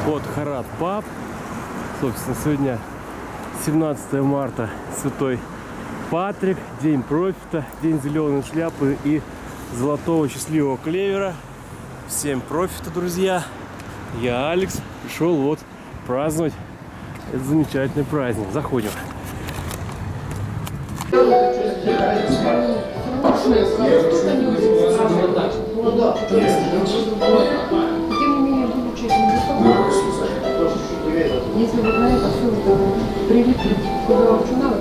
от Харат Паб. Собственно, сегодня 17 марта, Святой Патрик, день профита, день зеленой шляпы и золотого счастливого клевера. Всем профита, друзья! Я Алекс, пришел вот праздновать этот замечательный праздник. Заходим. Если вы на это все прилепить куда лучше надо,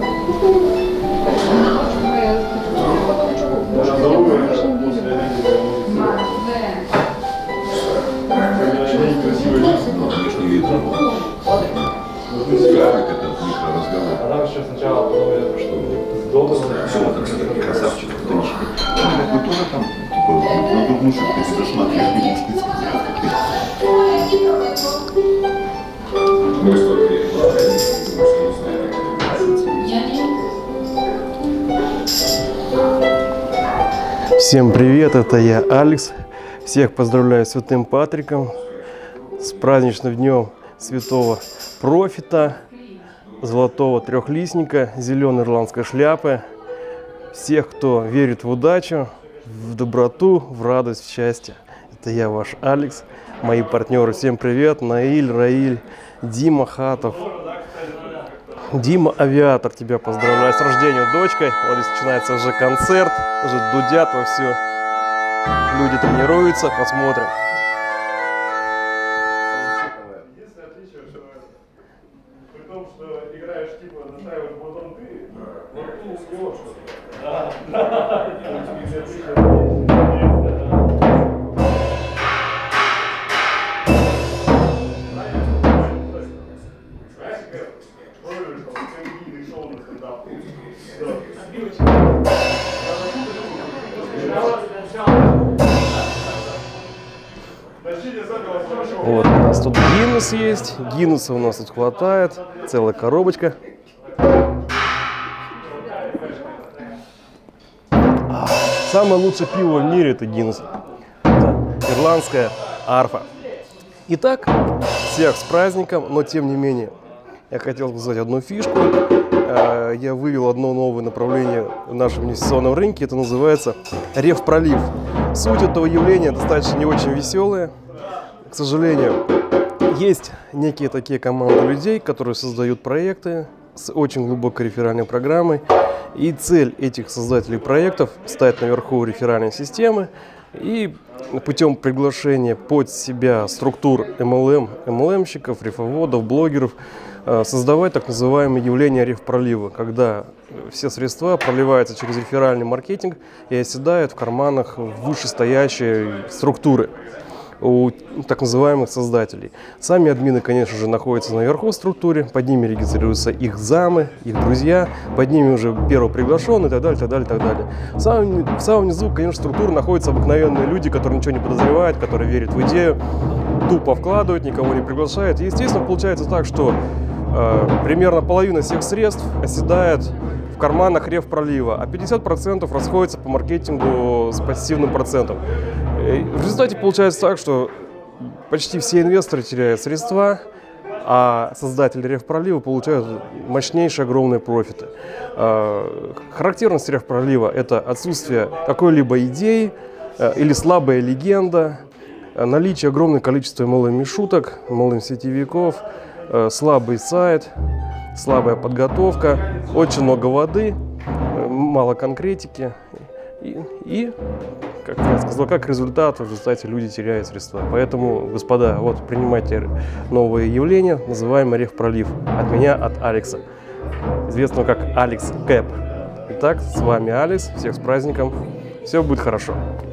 она еще сначала подумала, что красавчик, вы тоже там, типа, мужик, ты себя смотришь, Всем привет, это я, Алекс. Всех поздравляю с Святым Патриком, с праздничным днем святого профита, золотого трехлистника, зеленой ирландской шляпы. Всех, кто верит в удачу, в доброту, в радость, в счастье. Это я, ваш Алекс, мои партнеры. Всем привет, Наиль, Раиль, Дима Хатов. Дима Авиатор, тебя поздравляю с рождением, дочкой. Вот здесь начинается уже концерт, уже дудят вовсю. Люди тренируются, посмотрим. Единственное отличие, что при том, что играешь типа настраиваешь потом ты, но ты не успеваешь что-то. Да. Вот, у нас тут Гиннес есть. Гиннеса у нас тут хватает. Целая коробочка. Самое лучшее пиво в мире — это Гиннес. Это ирландская арфа. Итак, всех с праздником, но тем не менее, я хотел сказать одну фишку. Я вывел одно новое направление в нашем инвестиционном рынке. Это называется рефпролив. Суть этого явления достаточно не очень веселая. К сожалению, есть некие такие команды людей, которые создают проекты с очень глубокой реферальной программой. И цель этих создателей проектов — стать наверху реферальной системы и путем приглашения под себя структур MLM, MLM-щиков, рефоводов, блогеров создавать так называемое явление рефпролива, когда все средства проливаются через реферальный маркетинг и оседают в карманах вышестоящей структуры у так называемых создателей. Сами админы, конечно же, находятся наверху в структуре, под ними регистрируются их замы, их друзья, под ними уже первый приглашенный и так далее, так далее, так далее. В самом низу, конечно, структуры находятся обыкновенные люди, которые ничего не подозревают, которые верят в идею, тупо вкладывают, никого не приглашают. И, естественно, получается так, что примерно половина всех средств оседает в карманах рефпролива, а 50% расходится по маркетингу с пассивным процентом. В результате получается так, что почти все инвесторы теряют средства, а создатели рефпролива получают мощнейшие огромные профиты. Характерность рефпролива — это отсутствие какой-либо идеи или слабая легенда, наличие огромного количества MLM-шуток, MLM-сетевиков, слабый сайт, слабая подготовка, очень много воды, мало конкретики и как я сказал, как результат, в результате люди теряют средства. Поэтому, господа, вот принимайте новое явление, называемое рефпролив. От меня, от Алекса, известного как Алекс Кэп. Итак, с вами Алекс, всех с праздником, все будет хорошо.